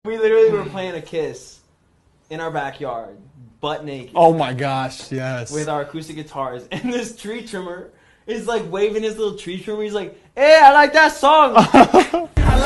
We literally were playing a Kiss in our backyard, butt naked. Oh my gosh, yes. With our acoustic guitars, and this tree trimmer is like waving his little tree trimmer. He's like, "Hey, I like that song."